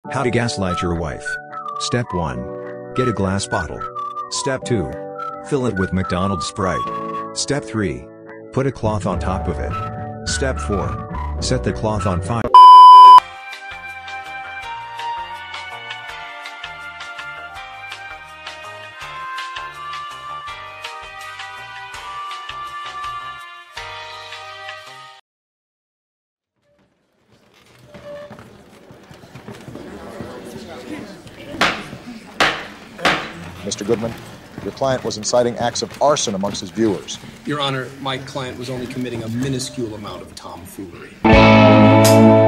How to gaslight your wife. Step 1. Get a glass bottle. Step 2. Fill it with McDonald's Sprite. Step 3. Put a cloth on top of it. Step 4. Set the cloth on fire. Mr. Goodman, your client was inciting acts of arson amongst his viewers. Your Honor, my client was only committing a minuscule amount of tomfoolery.